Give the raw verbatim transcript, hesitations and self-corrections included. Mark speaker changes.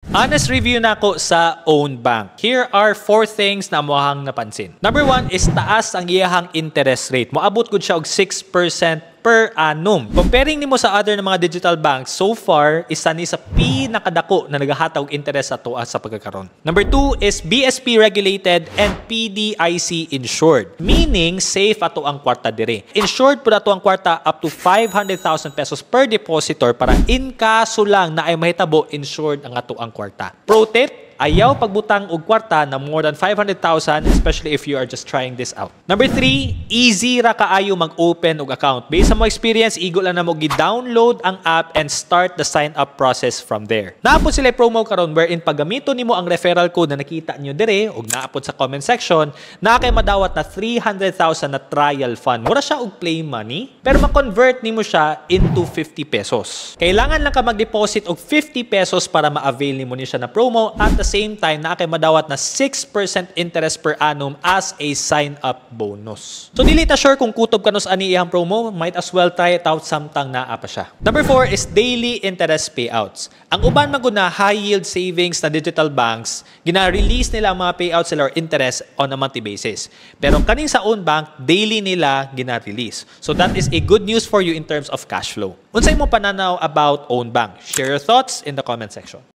Speaker 1: Honest review na ako sa own bank. Here are four things na amuhang napansin. Number one is taas ang iyahang interest rate. Moabot gud siya og six percent per annum. Comparing nimo sa other na mga digital banks, so far, isa ni sa pinakadako na nagahatag interest sa tuwa sa pagkakaroon. Number two is B S P regulated and P D I C insured. Meaning, safe ato ang kwarta dire. Insured po ato ang kwarta up to five hundred thousand pesos per depositor para in kaso lang na ay mahitabo, insured ang ato ang kwarta. Pro tip, ayaw pagbutang og kwarta na more than five hundred thousand, especially if you are just trying this out. Number three, easy ra kaayo mag-open og account. Based sa mo experience, igo lang na mo gi-download ang app and start the sign-up process from there. Naapod sila promo karon wherein paggamito nimo ang referral code na nakita nyo dire og naapod sa comment section, na kay madawat na three hundred thousand na trial fund. Mura siya og play money, pero ma-convert nimo siya into fifty pesos. Kailangan lang ka mag-deposit og fifty pesos para ma-avail nimo ni siya na promo at the same time na kay madawat na six percent interest per annum as a sign-up bonus. So dili ta sure kung kutob kanos ani iyang promo, might as well try it out samtang naa pa siya. Number four is daily interest payouts. Ang uban man gud na high yield savings na digital banks, gina-release nila ang mga payouts sila or interest on a monthly basis. Pero kaning sa own bank, daily nila gina-release. So that is a good news for you in terms of cash flow. Unsay mo pananaw about own bank? Share your thoughts in the comment section.